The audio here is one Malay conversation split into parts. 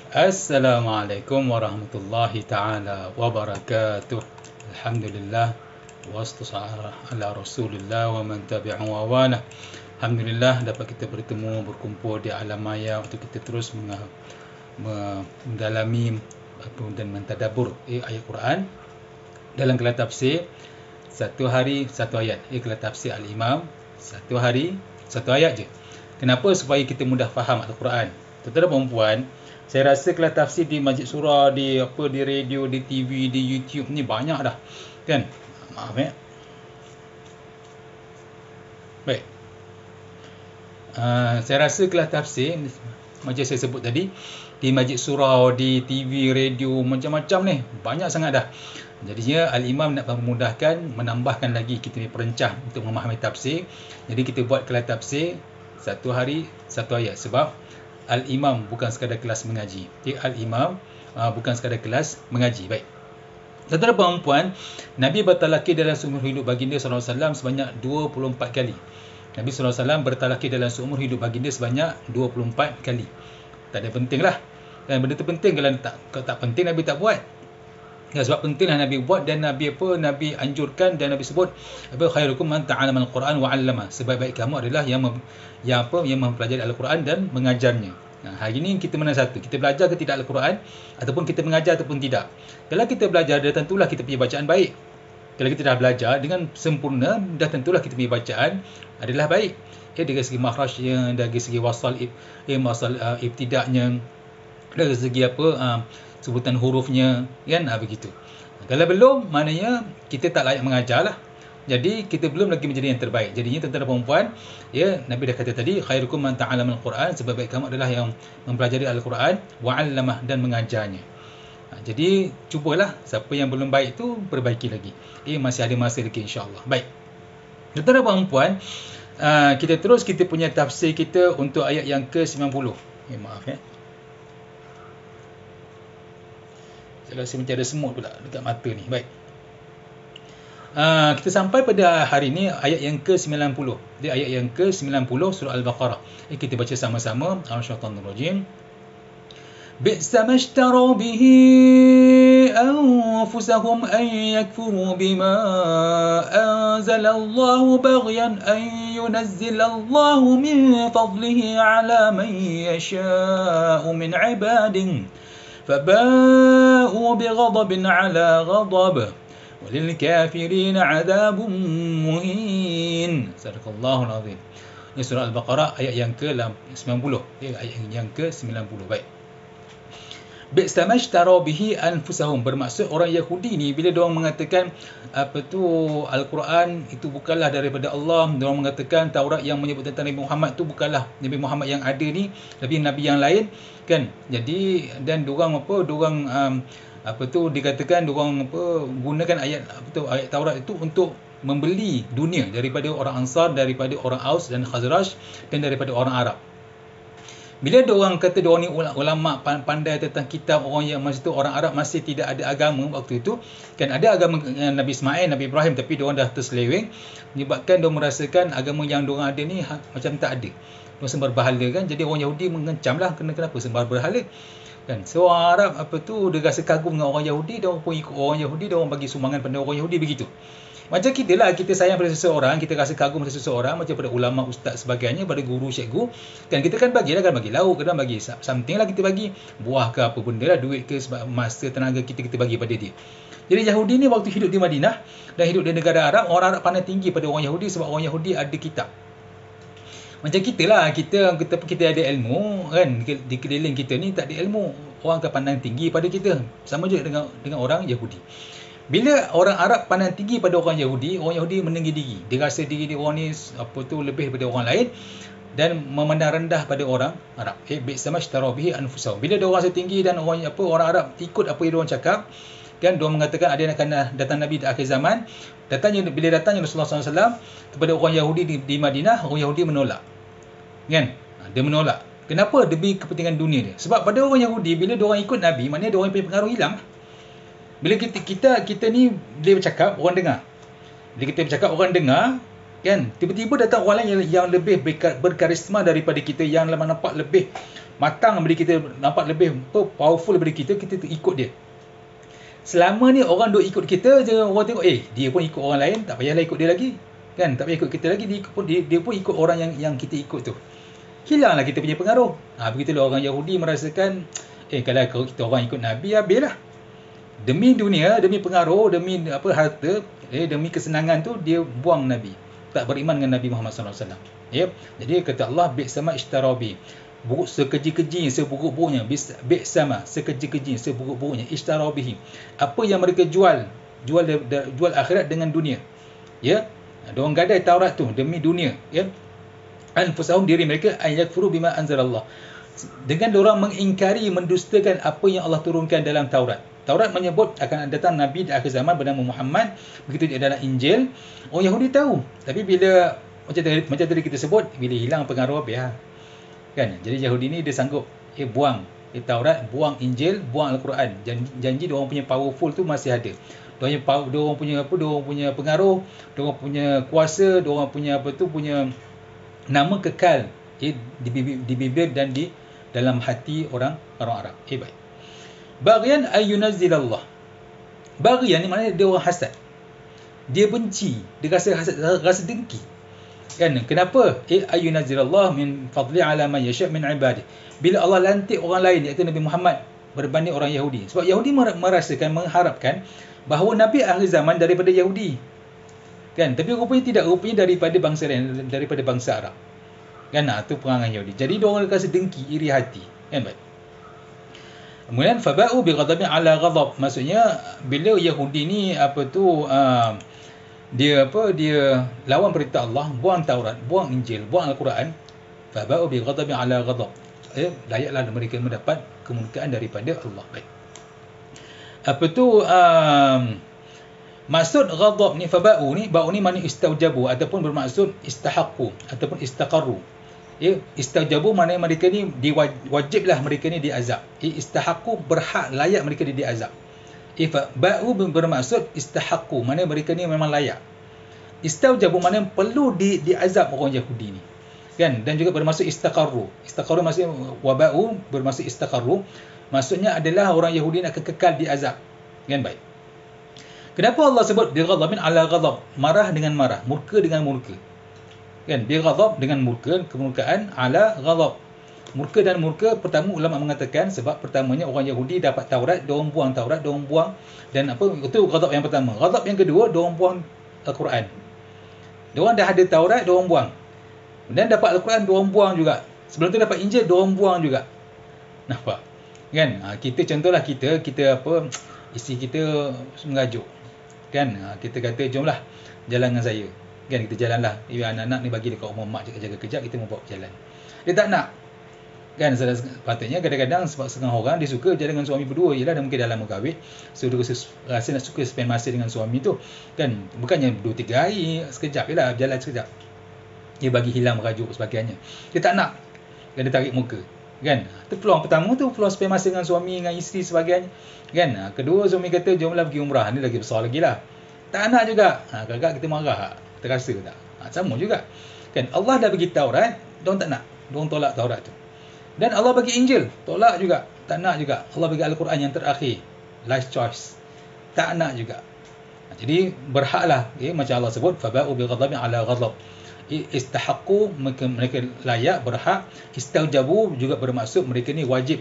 Assalamualaikum warahmatullahi ta'ala wabarakatuh. Alhamdulillah. Wassalatu ala rasulillah wa man tabi'ahu wa wala. Alhamdulillah dapat kita bertemu, berkumpul di alam maya untuk kita terus mendalami dan mentadabbur ayat Quran dalam kelas tafsir satu hari satu ayat. Kelas tafsir Al-Imam satu hari satu ayat je. Kenapa? Supaya kita mudah faham Al-Quran. Tuan-tuan dan puan-puan, saya rasa kelas tafsir di Masjid Surah, di radio, di TV, di YouTube ni banyak dah. Kan? Maaf Baik. Saya rasa kelas tafsir macam saya sebut tadi, di Masjid Surah, di TV, radio, macam-macam ni. Banyak sangat dah. Jadinya Al-Imam nak memudahkan, menambahkan lagi kita ni perencah untuk memahami tafsir. Jadi kita buat kelas tafsir satu hari satu ayat. Sebab Al-Imam bukan sekadar kelas mengaji. Al-Imam bukan sekadar kelas mengaji. Baik. Tuan-tuan dan puan-puan, Nabi bertalaqi dalam seumur hidup baginda SAW sebanyak 24 kali. Nabi SAW bertalaqi dalam seumur hidup baginda sebanyak 24 kali. Tak ada penting lah. Dan benda tu penting. Kalau tak penting, Nabi tak buat. Ya, sebab pentinglah Nabi buat, dan Nabi anjurkan, dan Nabi sebut khairukum man ta'allama al-Quran wa 'allama. Sebaik-baik kamu adalah yang mempelajari Al-Quran dan mengajarnya. Hari ini kita mana satu? Kita belajar ke tidak Al-Quran, ataupun kita mengajar ataupun tidak? Kalau kita belajar, dah tentulah kita punya bacaan baik. Kalau kita dah belajar dengan sempurna, dah tentulah kita punya bacaan adalah baik. Dari segi makhrajnya, dari segi wasal ibtidaknya, dari segi sebutan hurufnya, kan? Begitu. Kalau belum, maknanya kita tak layak mengajar lah. Jadi kita belum lagi menjadi yang terbaik. Jadinya tuan-tuan dan puan-puan, Nabi dah kata tadi, khairukum man ta'allama al-Quran, sebaik-baik kamu adalah yang mempelajari Al-Quran wa 'allamah, dan mengajarnya. Jadi cubalah, siapa yang belum baik tu perbaiki lagi. Masih ada masa lagi, insya-Allah. Baik. Tuan-tuan dan puan-puan, kita punya tafsir kita untuk ayat yang ke-90. Maaf Saya rasa macam ada semut pula dekat mata ni. Baik. Kita sampai pada hari ini ayat yang ke-90. Dia ayat yang ke-90 surah Al-Baqarah. Kita baca sama-sama. Asyhadu bi'sa mashtaru bihi anfusahum an yakfuru bima anzalallahu baghyan an yunazzilallahu min fadlihi ala man yasha'u min 'ibadihi فباءوا بغضب على غضب وللكافرين عذاب مهين. Sadaqallahul azim. Ini surah Al-Baqarah ayat yang ke-90. Ayat yang ke-90. Baik. Bi'sa mashtara bihi anfusahum, bermaksud orang Yahudi ni bila diorang mengatakan Al-Quran itu bukanlah daripada Allah, diorang mengatakan Taurat yang menyebut tentang Nabi Muhammad tu bukanlah Nabi Muhammad yang ada ni, tapi nabi yang lain, kan? Jadi dan diorang dikatakan diorang gunakan ayat Taurat itu untuk membeli dunia daripada orang Ansar, daripada orang Aus dan Khazraj, dan daripada orang Arab. Bila diorang kata diorang ni ulama pandai tentang kitab, orang yang masa tu orang Arab masih tidak ada agama waktu itu, kan? Ada agama Nabi Ismail, Nabi Ibrahim, tapi diorang dah terseleweng, menyebabkan diorang merasakan agama yang diorang ada ni macam tak ada. Diorang sembah berhala, kan? Jadi orang Yahudi mengencam lah, kenapa sembah berhala, kan? So orang Arab dia rasa kagum dengan orang Yahudi, diorang pun ikut orang Yahudi, diorang bagi sumbangan pada orang Yahudi, begitu. Macam kita lah, kita sayang pada seseorang, kita rasa kagum pada seseorang, macam pada ulama, ustaz sebagainya, pada guru, cikgu, kan? Kita kan bagi lauk, kadang bagi something lah, kita bagi buah ke apa benda lah, duit ke, sebab masa, tenaga kita bagi pada dia. Jadi Yahudi ni waktu hidup di Madinah dan hidup di negara Arab, orang Arab pandang tinggi pada orang Yahudi, sebab orang Yahudi ada kitab. Macam kita lah, kita ada ilmu, kan? Di keliling kita ni tak ada ilmu, orang akan pandang tinggi pada kita. Sama juga dengan orang Yahudi. Bila orang Arab pandang tinggi pada orang Yahudi meninggi diri. Dia rasa diri dia orang ni lebih daripada orang lain, dan memandang rendah pada orang Arab. Bi'sa mashtara bihi anfusahum. Bila dia orang rasa tinggi dan orang Arab ikut apa yang dia orang cakap, kan? Dia orang mengatakan ada akan datang Nabi di akhir zaman. Bila datangnya Rasulullah SAW kepada orang Yahudi di Madinah, orang Yahudi menolak. Kan? Dia menolak. Kenapa? Demi kepentingan dunia dia. Sebab pada orang Yahudi, bila dia orang ikut Nabi, maknanya dia orang punya pengaruh hilang. Bila kita ni dia bercakap, orang dengar. Bila kita bercakap, orang dengar, kan? Tiba-tiba datang orang lain yang lebih berkarisma daripada kita, yang nampak lebih matang daripada kita, nampak lebih powerful daripada kita, kita ikut dia. Selama ni orang duk ikut kita, jangan orang tengok dia pun ikut orang lain, tak payahlah ikut dia lagi. Kan, tak payah ikut kita lagi, dia pun ikut orang yang kita ikut tu. Hilanglah kita punya pengaruh. Begitulah orang Yahudi merasakan kalau kita orang ikut Nabi, habislah. Demi dunia, demi pengaruh, demi harta, demi kesenangan tu dia buang Nabi. Tak beriman dengan Nabi Muhammad SAW. Jadi kata Allah, bi'sama ishtarabi. Buruk sekeji-kejinya, seburuk-buruknya. Bi'sama, sekeji-kejinya, seburuk-buruknya. Ishtarabihi. Apa yang mereka jual akhirat dengan dunia. Diorang gadai Taurat tu demi dunia. Anfusahum, diri mereka, ayakfuru bima anzalallah. Dengan diorang mengingkari, mendustakan apa yang Allah turunkan dalam Taurat. Taurat menyebut akan datang Nabi di akhir zaman bernama Muhammad. Begitu dia dalam Injil. Orang Yahudi tahu. Tapi bila, macam tadi kita sebut, bila hilang pengaruh habis. Kan? Jadi Yahudi ni dia sanggup buang Taurat, buang Injil, buang Al-Quran. Janji diorang punya powerful tu masih ada. Diorang punya pengaruh, diorang punya kuasa, diorang punya punya nama kekal di bibir dan di dalam hati orang Arab. Baik. Baghyan ayyunazzilallah. Baghyan ni maknanya dia orang hasad. Dia benci, dia rasa hasad, rasa dengki. Kan? Kenapa? Ayyunazzilallah min fadli ala man yasha' min ibadihi. Bila Allah lantik orang lain, iaitu Nabi Muhammad, berbanding orang Yahudi. Sebab Yahudi merasakan, mengharapkan bahawa Nabi akhir zaman daripada Yahudi. Kan? Tapi rupanya tidak, rupanya daripada bangsa lain, daripada bangsa Arab. Kan? Itu perangai Yahudi. Jadi diorang rasa dengki, iri hati. Kan? Baik. Kemudian faba'u bighadabin ala ghadab. Maksudnya bila Yahudi ni dia lawan perintah Allah, buang Taurat, buang Injil, buang Al-Quran, faba'u bighadabin ala ghadab. Layaklah mereka mendapat kemurkaan daripada Allah. Baik. Maksud ghadab ni, faba'u ni, ba'u ni makna istaujabu ataupun bermaksud istahaqqu ataupun istaqarru. Istaujabu maknanya mereka ni wajiblah mereka ni diazab. Istahaqqu, berhak, layak mereka ni diazab. Ba'u bermaksud istahaqqu, maknanya mereka ni memang layak. Istaujabu maknanya perlu diazab orang Yahudi ni. Kan? Dan juga bermaksud istaqarru. Istaqarru maksudnya, waba'u bermaksud istaqarru. Maksudnya adalah orang Yahudi akan kekal diazab. Kan? Baik. Kenapa Allah sebut bighadabin ala ghadab? Marah dengan marah, murka dengan murka. Kan? Bighadab dengan murka, kemurkaan, ala ghadab. Murka dan murka, pertama ulama mengatakan sebab pertamanya orang Yahudi dapat Taurat, diorang buang Taurat, diorang buang, dan itu ghadab yang pertama. Ghadab yang kedua, diorang buang Al-Quran. Diorang dah ada Taurat, diorang buang. Dan dapat Al-Quran, diorang buang juga. Sebelum tu dapat Injil, diorang buang juga. Nampak? Kan? Kita contohlah kita isteri kita mengajuk. Kan? Kita kata, jomlah jalan dengan saya. Kan? Kita jalanlah. Anak-anak ni bagi dekat rumah mak jaga kejap, kita mau bawa berjalan. Dia tak nak. Kan? Patutnya kadang-kadang sebab setengah orang dia suka jalan dengan suami berdua. Yelah, dah mungkin dah lama kahwin. So dia rasa nak suka spend masa dengan suami tu. Kan? Bukannya 2-3 hari, sekejap je lah, jalan sekejap. Dia bagi hilang merajuk sebagainya. Dia tak nak. Dan dia tarik muka. Kan? Itu peluang pertama tu, peluang spend masa dengan suami, dengan isteri sebagainya. Kan? Kedua, suami kata jomlah pergi umrah. Ni lagi besar lagi lah. Tak nak juga. Kadang-kadang kita marah. Kita rasa tak? Sama juga. Kan? Allah dah bagi Taurat, diorang tak nak. Diorang tolak Taurat tu. Dan Allah bagi Injil, tolak juga. Tak nak juga. Allah bagi Al-Quran yang terakhir, last choice. Tak nak juga. Jadi berhaklah, macam Allah sebut, faba'u bighadabin ala ghadab. Istahaqqu, mereka layak, berhak. Istaujabu juga bermaksud mereka ni wajib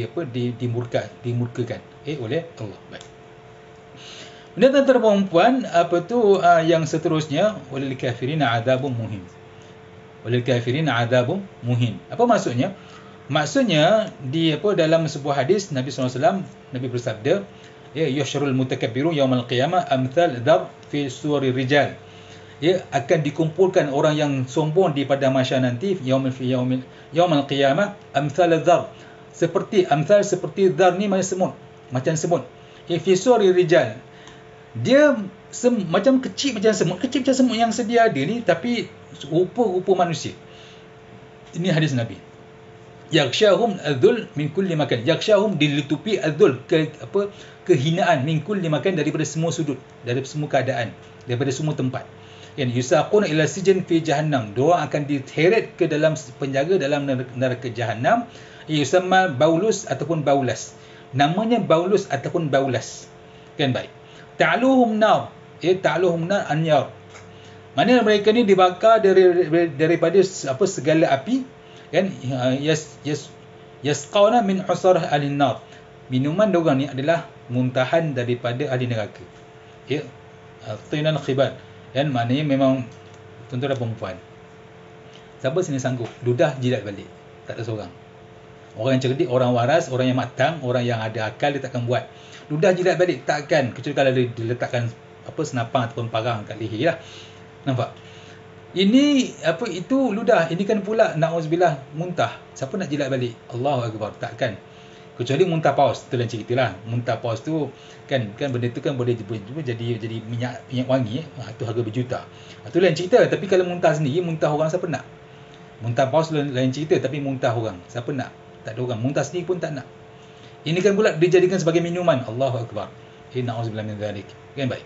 dimurkakan oleh Allah. Baik. Kemudian tentang perempuan, yang seterusnya, walil kafirina adzabun muhin. Walil kafirina adzabun muhin. Apa maksudnya? Maksudnya dalam sebuah hadis Nabi SAW, Nabi bersabda, yuhsyarul mutakabbirun yaumal qiyamah amthal dhar fi suwari rijal. Akan dikumpulkan orang yang sombong di pada mahsyar nanti, yaumal qiyamah amthal dhar. Seperti dhar ni macam semut. Fi suwari rijal. Dia macam kecil macam semut yang sedia ada ni, tapi rupa-rupa manusia. Ini hadis Nabi. Yakshahum adzul min kulli makan. Yakshahum, dilitupi adzul, kehinaan, min kulli makan, daripada semua sudut, daripada semua keadaan, daripada semua tempat. yusaquna ila sijin fi jahannam, diorang akan diheret ke dalam penjara dalam neraka jahannam. Yusamma baulus ataupun baulas, namanya baulus ataupun baulas, kan? Baik. Ta'luhum nar, ta'luhum nar anyar, mana mereka ni dibakar daripada segala api, kan? Yasqawna min usarah ahli nar, minuman diorang ni adalah muntahan daripada ahli neraka. Tinan khibat, kan? Maknanya memang tuan-tuan dan perempuan, siapa sini sanggup ludah jilat balik? Tak ada seorang. Orang yang cerdik, orang waras, orang yang matang, orang yang ada akal, dia takkan buat. Ludah jilat balik, takkan, kecuali kalau dia diletakkan senapang ataupun parang kat leher lah. Nampak? Ini itu ludah. Ini kan pula na'udzubillah muntah. Siapa nak jilat balik? Allahu akbar, takkan. Kecuali muntah paus, tu lain cerita lah. Muntah paus tu kan benda tu kan boleh jadi minyak wangi, tu harga berjuta. Tu lain cerita. Tapi kalau muntah sendiri, muntah orang siapa nak? Muntah paus lain cerita, tapi muntah orang siapa nak? Tak ada orang. Muntah sendiri pun tak nak. Ini kan pula dijadikan sebagai minuman. Allahu akbar. Na'udzubillah min dzalik. Kan? Baik.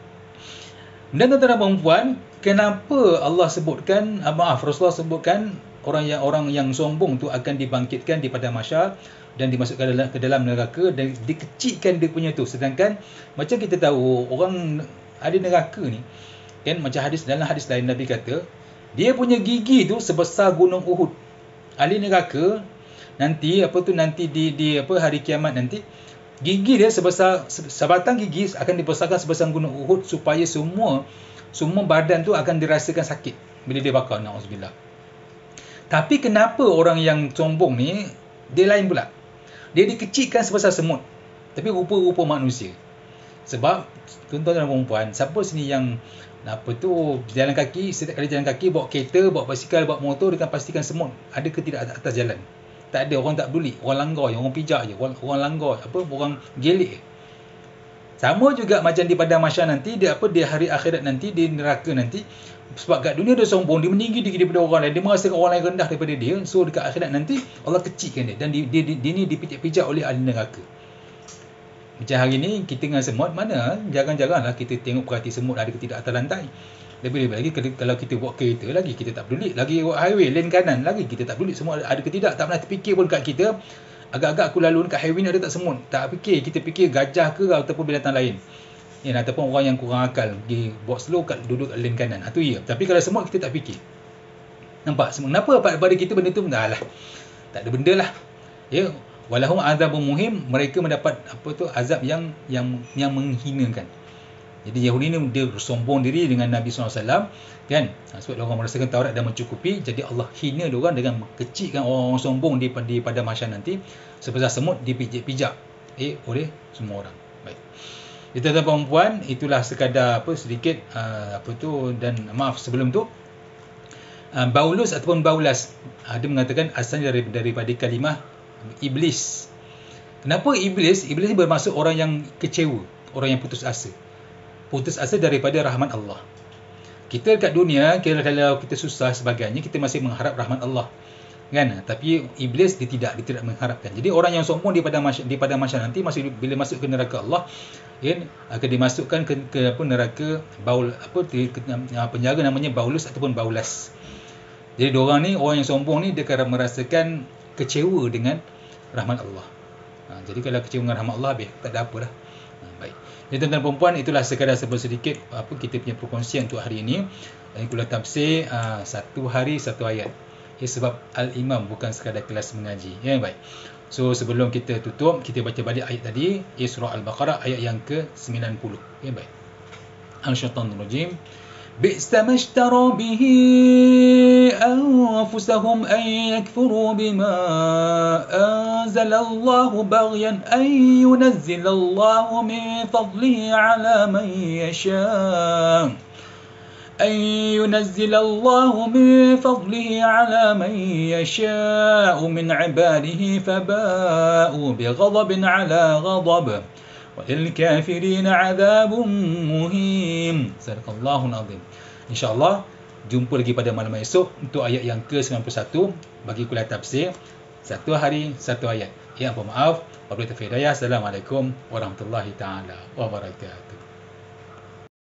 Dan tuan-tuan dan perempuan, kenapa Allah sebutkan, Rasulullah sebutkan orang yang sombong tu akan dibangkitkan di padang mahsyar dan dimasukkan ke dalam neraka dan dikecilkan dia punya tu. Sedangkan macam kita tahu orang ada neraka ni, kan, macam dalam hadis lain Nabi kata, dia punya gigi tu sebesar gunung Uhud. Ahli neraka nanti di hari kiamat nanti, gigi dia sebatang gigi akan dibesarkan sebesar gunung Uhud, supaya semua badan tu akan dirasakan sakit bila dia bakar. Na'udzubillah. Tapi kenapa orang yang sombong ni dia lain pula? Dia dikecilkan sebesar semut, tapi rupa-rupa manusia. Sebab tuan-tuan dan perempuan, siapa sini yang jalan kaki, setiap kali jalan kaki, bawa kereta, bawa basikal, bawa motor, dia akan pastikan semut ada ke tidak atas jalan. Tak ada, orang tak peduli. Orang langgar je, orang pijak je, orang langgar, orang gelik je. Sama juga macam di padang mahsyar nanti, di hari akhirat nanti, di neraka nanti. Sebab kat dunia dia sombong, dia meninggi daripada orang lain, dia merasakan orang lain rendah daripada dia. So dekat akhirat nanti Allah kecilkan dia, dan dia ni dipijak-pijak oleh ahli neraka. Macam hari ni kita dengan semut, mana jarang-jaranglah kita tengok perhati semut ada ke tidak atas lantai. Lebih-lebih lagi kalau kita buat kereta lagi, kita tak peduli. Lagi buat highway, lane kanan lagi, kita tak peduli semua ada ke tidak. Tak pernah terfikir pun kat kita, agak-agak aku lalu kat highway ni ada tak semut. Tak fikir, kita fikir gajah ke ataupun binatang lain. Ataupun orang yang kurang akal pergi buat slow duduk kat lane kanan. Itu ya. Tapi kalau semut kita tak fikir. Nampak? Kenapa pada kita benda tu? Tak ada benda lah. Ya. Walahum azabun muhim, mereka mendapat azab yang menghinakan. Jadi Yahudi ni dia sombong diri dengan Nabi SAW, kan? Sebab orang merasakan Taurat dah mencukupi, jadi Allah hina diorang dengan kecilkan orang-orang sombong di pada mahsyar nanti sebesar semut dipijak-pijak oleh semua orang. Baik. Itu tuan perempuan, itulah sekadar sedikit dan maaf sebelum tu, baulus ataupun baulas, dia mengatakan asalnya daripada kalimah iblis. Kenapa iblis? Iblis ni bermaksud orang yang kecewa, orang yang putus asa. Putus asa daripada rahmat Allah. Kita dekat dunia, kalau kita susah sebagainya, kita masih mengharap rahmat Allah, kan? Tapi iblis dia tidak mengharapkan. Jadi orang yang sombong di padang mahsyar nanti, bila masuk ke neraka Allah, akan dimasukkan ke neraka penjara namanya baulus ataupun baulas. Jadi diorang ni, orang yang sombong ni, dia akan merasakan kecewa dengan rahmat Allah. Jadi kalau kecewa dengan rahmat Allah, habis tak ada apa dah. Baik. Jadi tuan-tuan dan perempuan, itulah sekadar sedikit kita punya perkongsian untuk hari ini. Kuliah tafsir satu hari satu ayat. Sebab Al-Imam bukan sekadar kelas mengaji. Baik. So sebelum kita tutup, kita baca balik ayat tadi, surah Al-Baqarah ayat yang ke-90. Baik. Al-Syaitanir-Rajim. بئس ما اشتروا به أنفسهم أن يكفروا بما أنزل الله بغيا أن ينزل الله من فضله على من يشاء أن ينزل الله من فضله على من يشاء من عباده فباءوا بغضب على غضب وَلِلْكَافِرِينَ عَذَابٌ مُهِينٌ. Sadaqallahul azim. InsyaAllah jumpa lagi pada malam esok untuk ayat yang ke-91 bagi kuliah tafsir satu hari satu ayat. Apa maaf, wabillahi taufiq hidayah. Assalamualaikum warahmatullahi taala wabarakatuh.